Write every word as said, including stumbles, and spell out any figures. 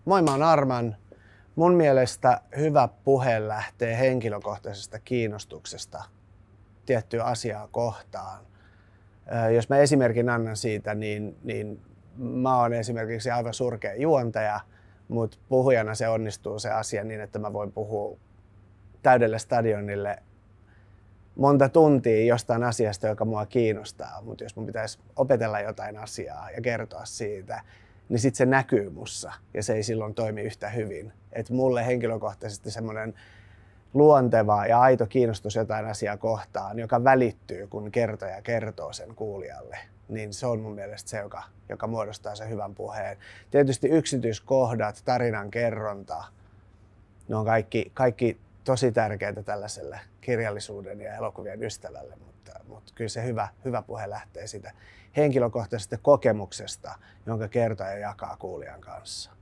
Moi, mä oon Arman. Mun mielestä hyvä puhe lähtee henkilökohtaisesta kiinnostuksesta tiettyä asiaa kohtaan. Jos mä esimerkin annan siitä, niin, niin mä oon esimerkiksi aivan surkea juontaja, mutta puhujana se onnistuu se asia niin, että mä voin puhua täydelle stadionille monta tuntia jostain asiasta, joka mua kiinnostaa. Mutta jos mun pitäisi opetella jotain asiaa ja kertoa siitä, niin sitten se näkyy mussa ja se ei silloin toimi yhtä hyvin. Et mulle henkilökohtaisesti semmoinen luonteva ja aito kiinnostus jotain asiaa kohtaan, joka välittyy, kun kertoja kertoo sen kuulijalle, niin se on mun mielestä se, joka, joka muodostaa sen hyvän puheen. Tietysti yksityiskohdat, tarinan kerronta, ne on kaikki, kaikki tosi tärkeitä tällaiselle kirjallisuuden ja elokuvien ystävälle, mutta, mutta kyllä se hyvä, hyvä puhe lähtee siitä henkilökohtaisesta kokemuksesta, jonka kertoja jakaa kuulijan kanssa.